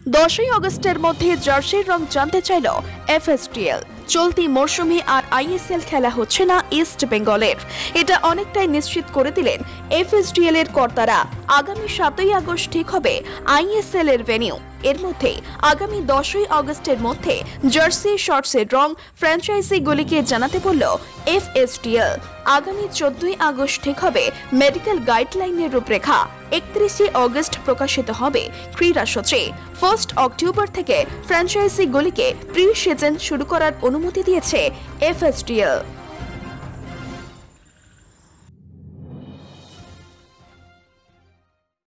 10ই আগস্টের মধ্যে জার্সির রং জানতে চাইল এফএসডিএল। চলতি মরশুমে আর আইএসএল খেলা হচ্ছে না ইস্ট বেঙ্গলের, এটা অনেকটাই নিশ্চিত করে দিলেন এফএসডিএল এর কর্তারা। আগামী 7ই আগস্ট ঠিক হবে আইএসএল এর ভেন্যু। এর মধ্যে আগামী 10ই আগস্টের মধ্যে জার্সি শর্টসের রং ফ্র্যাঞ্চাইজিগুলিকে জানাতে বলল এফএসডিএল। আগামী 14ই আগস্ট ঠিক হবে মেডিকেল গাইডলাইনের রূপরেখা। 31শে আগস্ট প্রকাশিত হবে ক্রীড়া সূচি। 1 অক্টোবর থেকে ফ্র্যাঞ্চাইজিগুলিকে প্রি সিজন শুরু করার অনুমতি দিয়েছে এফএসডিএল।